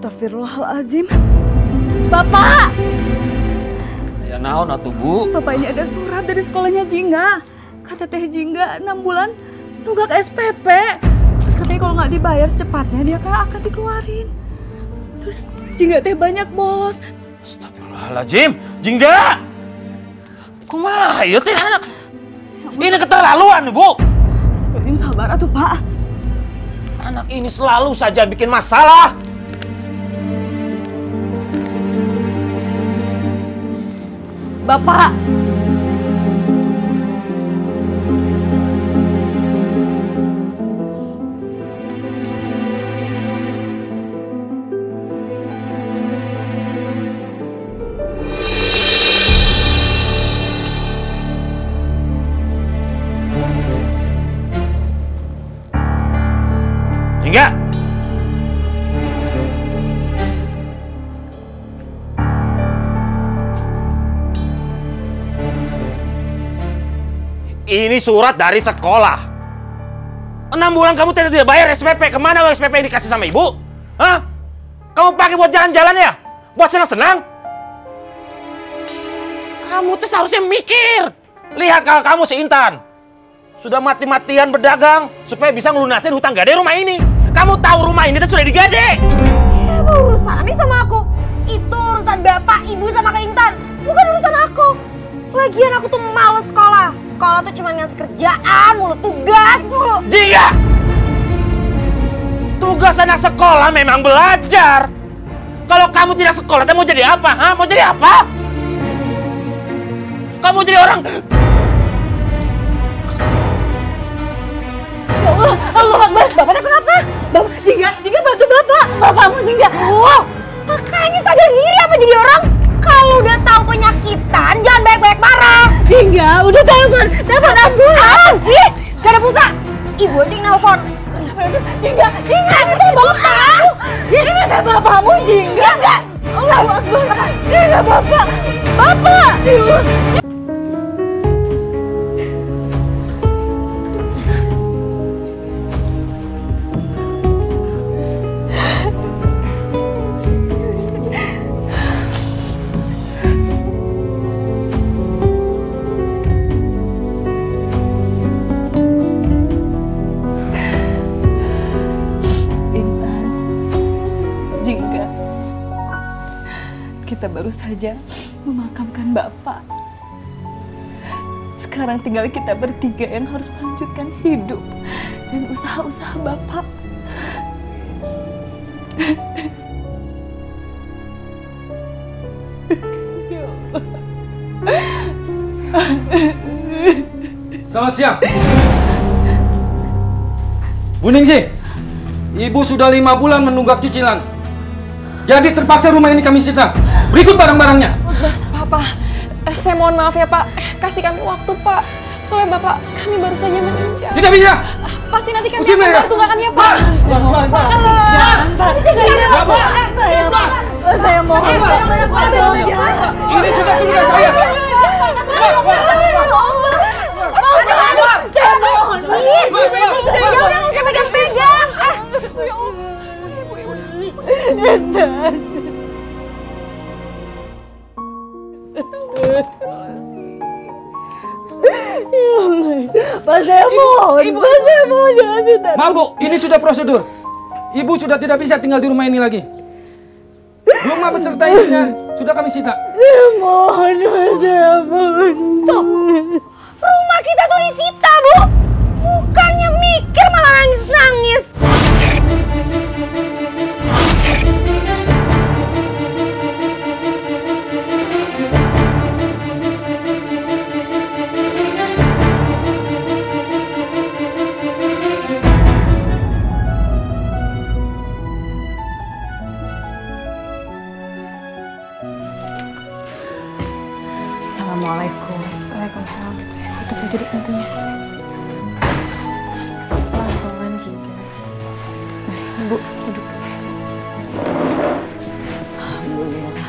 Astagfirullahaladzim. Bapak! Ya naon atuh Bu? Bapak, ini ada surat dari sekolahnya Jingga. Kata Teh Jingga 6 bulan nunggak SPP. Terus katanya kalau nggak dibayar secepatnya dia akan dikeluarin. Terus Jingga teh banyak bolos. Astagfirullahaladzim, Jingga! Kumaha ieu teh anak? Ini keterlaluan Bu. Astagfirullahaladzim, sabar atuh Pak. Anak ini selalu saja bikin masalah. Bapak! Jingga! Ini surat dari sekolah. 6 bulan kamu tidak bayar SPP. Kemana SPP yang dikasih sama ibu? Hah? Kamu pakai buat jalan-jalan ya? Buat senang-senang? Kamu tuh seharusnya mikir. Lihat kakak kamu si Intan. Sudah mati-matian berdagang supaya bisa ngelunasin hutang gade rumah ini. Kamu tahu rumah ini tuh sudah digade. Urusannya sama aku. Itu urusan bapak, ibu sama Kak Intan. Bukan urusan aku. Lagian aku tuh males sekolah. Sekolah tuh cuma ngasih kerjaan mulu, tugas mulu. Jingga! Tugas anak sekolah memang belajar. Kalau kamu tidak sekolah, kamu mau jadi apa? Hah? Mau jadi apa? Kamu jadi orang... Ya Allah, Allah Akbar. Bapaknya kenapa? Bapak, Jingga bantu Bapak. Bapakmu Jingga. Wah, makanya sadar diri apa jadi orang? Kalau udah tahu penyakitan, jangan banyak-banyak marah. Jingga, udah telepon ambulans. Apa sih? Gak ada pulsa. Ibu aja yang nelfon. Jingga, ini tuh bapakmu. Ini tuh bapakmu, Jingga. Enggak. Allahu Akbar. Jingga, Bapak. Bapak. Kita baru saja memakamkan Bapak. Sekarang tinggal kita bertiga yang harus melanjutkan hidup dan usaha-usaha Bapak. Ya Allah. Selamat siang. Bu Ningsih, Ibu sudah 5 bulan menunggak cicilan. Jadi terpaksa rumah ini kami sita. Berikut barang-barangnya. Pak, saya mohon maaf ya Pak. Kasih kami waktu Pak. Soalnya Bapak kami baru saja meninggal. Tidak bisa. Pasti nanti kami akan bayar tunggakannya Pak. Jangan, Pak. Saya mohon. Ini sudah tugas saya. Udah nggak usah pegang-pegang. Intan. Ya Allah. Pak, saya mohon. Pak, saya mohon jangan sita. Maaf Bu, ini sudah prosedur. Ibu sudah tidak bisa tinggal di rumah ini lagi. Rumah beserta isinya sudah kami sita. Saya mohon, Pak, saya mohon. Tuh, rumah kita tuh disita, Bu. Bukannya mikir malah nangis-nangis. Assalamualaikum. Waalaikumsalam. Tutup aja di pintunya. Pelan-pelan Jingga. Nah, Ibu duduk. Alhamdulillah.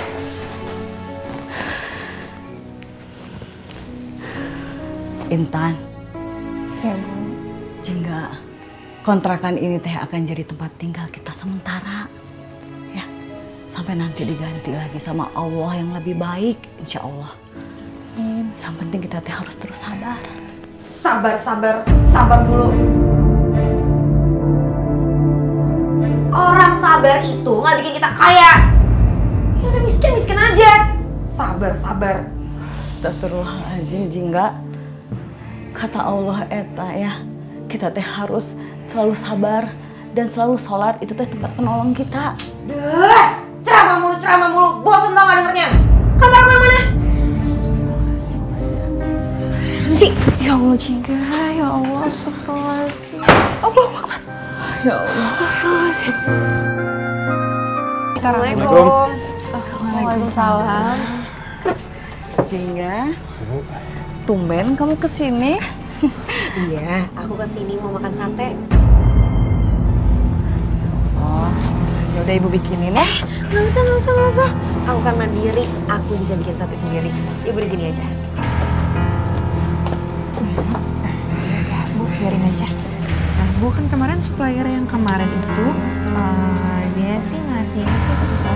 Intan. Ya Bu. Jingga, kontrakan ini teh akan jadi tempat tinggal kita sementara. sampai nanti diganti lagi sama Allah yang lebih baik, insya Allah. Yang penting kita harus terus sabar. Sabar dulu. Orang sabar itu nggak bikin kita kaya. Ya udah miskin aja. Sabar. Astagfirullahaladzim, Jingga. Kata Allah eta ya, kita harus selalu sabar dan selalu sholat, itu tempat penolong kita. Ceramah mulu, bosan tau gak dengernya. Kamar aku yang mana? Sih. Ya Allah Jingga, ya Allah, astagfirullahaladzim. Allahu Akbar. Ya Allah. Astagfirullahaladzim. Assalamualaikum. Waalaikumsalam. Jingga, tumben kamu kesini. Iya, aku kesini mau makan sate. Oh, yaudah ibu bikinin ya. Nggak usah. Aku kan mandiri, aku bisa bikin sate sendiri. Ibu di sini aja. Bu, biarin aja. Nah, Bu kan kemarin supplier yang kemarin itu, dia sih ngasih itu sekitar.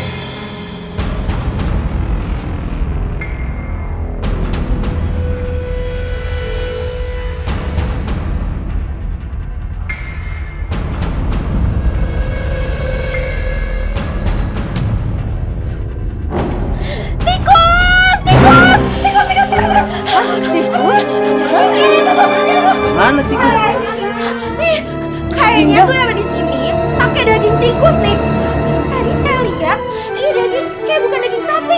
Mana tikus? Nih, kayaknya tuh yang ada di sini pakai daging tikus nih. Tadi saya lihat ini daging kayak bukan daging sapi.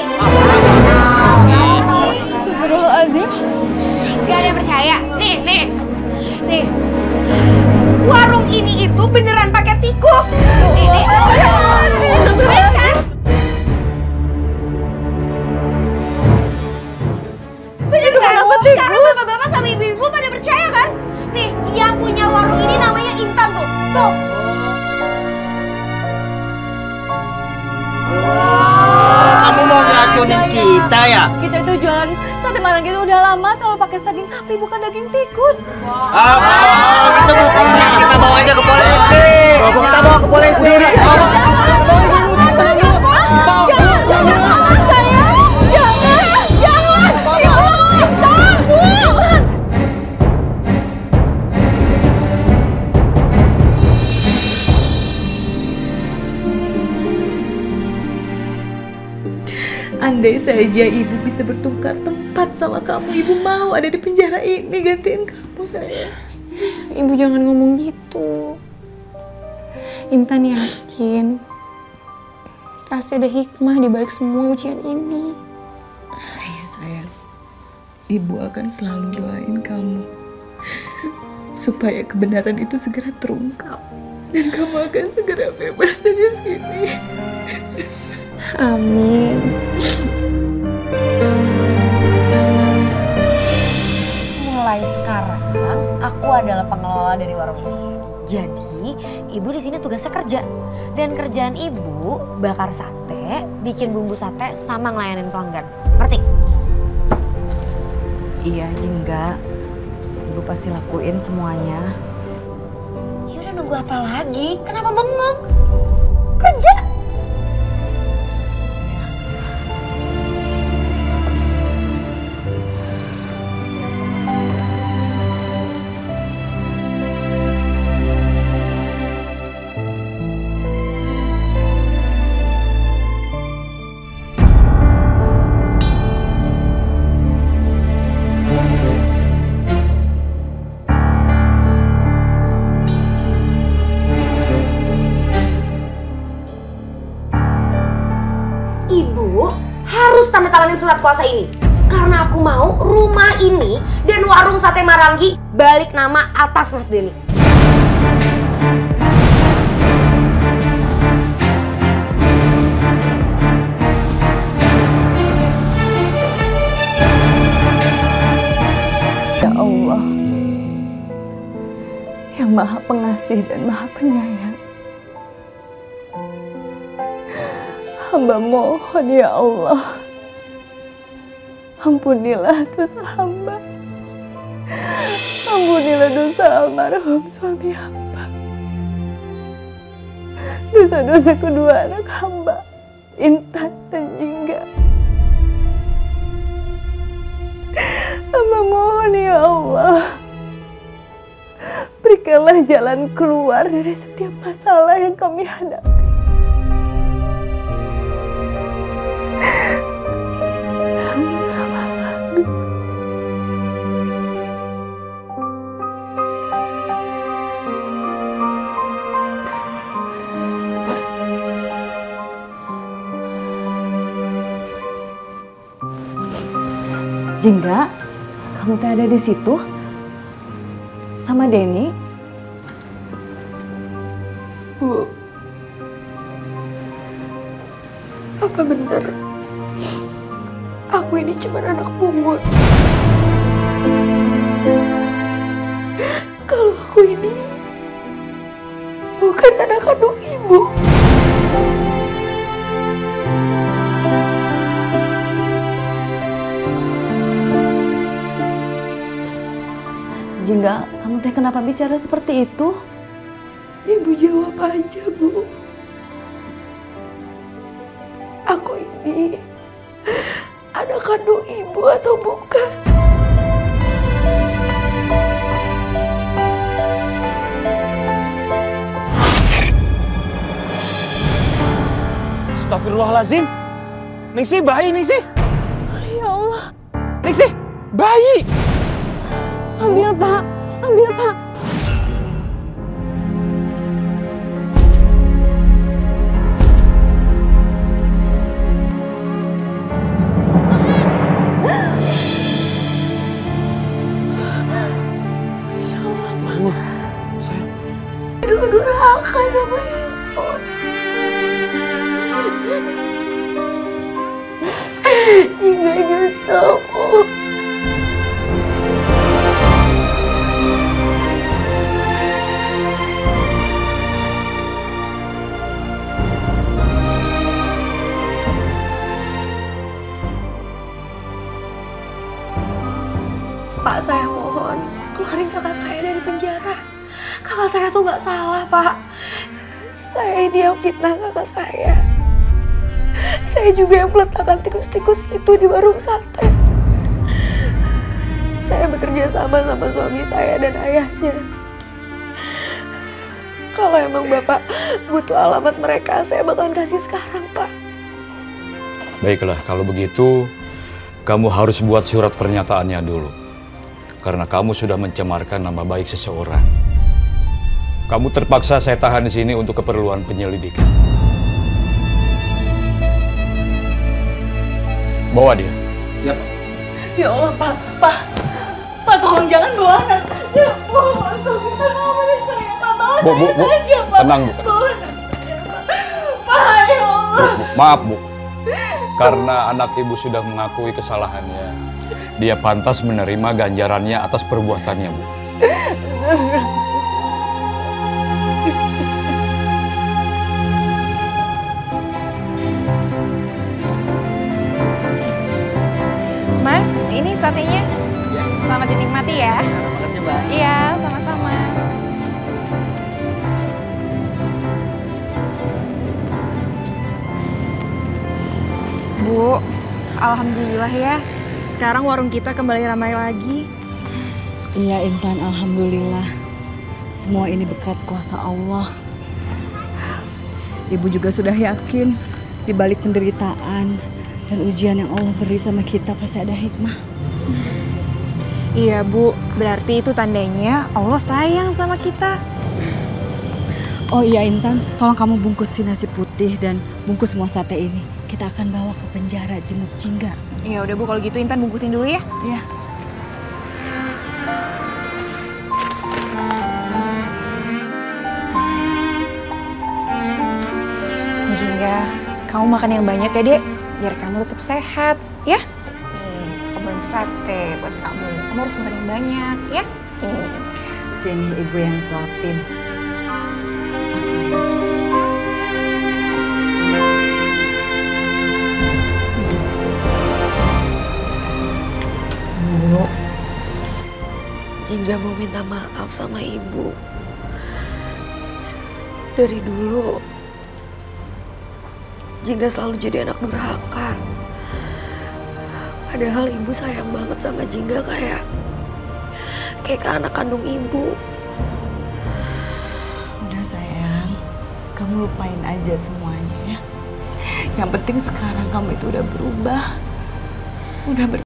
Astagfirullahaladzim. Gak ada yang percaya. Nih. Warung ini itu beneran pakai tikus. Nih. Bener kan? Bener kan? Sekarang bapak-bapak sama ibu-ibu pada percaya kan? Nih, yang punya warung ini namanya Intan tuh. Tuh. Kamu mau ngacunin kita ya? Kita itu jualan sate Marangi itu udah lama selalu pakai daging sapi bukan daging tikus. Itu buktinya kita bawa aja ke polisi. Kita bawa ke polisi. Andai saja ibu bisa bertukar tempat sama kamu, ibu mau ada di penjara ini gantiin kamu, sayang. Ibu jangan ngomong gitu. Intan yakin pasti ada hikmah di balik semua ujian ini. Iya sayang, ibu akan selalu doain kamu supaya kebenaran itu segera terungkap dan kamu akan segera bebas dari sini. Amin. Mulai sekarang aku adalah pengelola dari warung ini. Jadi ibu di sini tugasnya kerja dan kerjaan ibu bakar sate, bikin bumbu sate sama ngelayanin pelanggan. Ngerti? Iya Jingga, ibu pasti lakuin semuanya. Ya udah nunggu apa lagi? Kenapa bengong? Kerja. Ibu harus tanda tanganin surat kuasa ini. Karena aku mau rumah ini dan warung sate Marangi balik nama atas Mas Denny. Ya Allah, yang Maha Pengasih dan Maha Penyayang, hamba mohon ya Allah, ampunilah dosa hamba. Ampunilah dosa almarhum suami hamba. Dosa-dosa kedua anak hamba. Intan dan Jingga. Hamba mohon ya Allah, berikanlah jalan keluar dari setiap masalah yang kami hadapi. Jingga, kamu teh ada di situ sama Denny? Bu, apa benar aku ini cuma anak pungut? Kalau aku ini bukan anak kandung ibu. Jingga, kamu teh kenapa bicara seperti itu? Ibu jawab aja, Bu. Aku ini anak kandung ibu atau bukan? Astagfirullahaladzim. Ningsih, bayi Ningsih. Ya Allah. Ningsih, bayi. Ambil Pak, ambil Pak. Durhaka sama ibu. Jingga nyesel, Bu. Pak, saya mohon, keluarin kakak saya dari penjara. Kakak saya tuh gak salah, Pak. Saya ini yang fitnah kakak saya. Saya juga yang meletakkan tikus-tikus itu di warung sate. Saya bekerja sama suami saya dan ayahnya. Kalau emang Bapak butuh alamat mereka, saya bakalan kasih sekarang, Pak. Baiklah, kalau begitu kamu harus buat surat pernyataannya dulu. Karena kamu sudah mencemarkan nama baik seseorang. Kamu terpaksa saya tahan di sini untuk keperluan penyelidikan. Bawa dia. Siap. Ya Allah, Pak, Pak, tolong jangan bawa anak saya. Mohon, tolong bawa anak saya, Pak, bawa Bu, saya saja, Pak. tenang, Bu. Bawa anak saya, Pak. Pak, ya Allah. Bu, maaf, Bu. Karena anak ibu sudah mengakui kesalahannya, dia pantas menerima ganjarannya atas perbuatannya, Bu. Mas, ini satenya. Selamat dinikmati ya. Makasih, Mbak. Iya, sama-sama. Bu, alhamdulillah ya. Sekarang warung kita kembali ramai lagi. Iya Intan, alhamdulillah. Semua ini berkat kuasa Allah. Ibu juga sudah yakin di balik penderitaan dan ujian yang Allah beri sama kita pasti ada hikmah. Iya Bu, berarti itu tandanya Allah sayang sama kita. Oh iya Intan, tolong kamu bungkusin nasi putih dan bungkus semua sate ini. Kita akan bawa ke penjara jenguk Jingga. Ya udah Bu, kalau gitu Intan bungkusin dulu ya. Iya. Jingga, kamu makan yang banyak ya Dek, biar kamu tetap sehat ya. Kebun sate buat kamu. Kamu harus makan yang banyak ya. Sini ibu yang suapin. Bu, Jingga mau minta maaf sama ibu. Dari dulu Jingga selalu jadi anak durhaka. Padahal ibu sayang banget sama Jingga kayak ke anak kandung ibu. Udah sayang, kamu lupain aja semuanya ya. Yang penting sekarang kamu itu udah berubah. Udah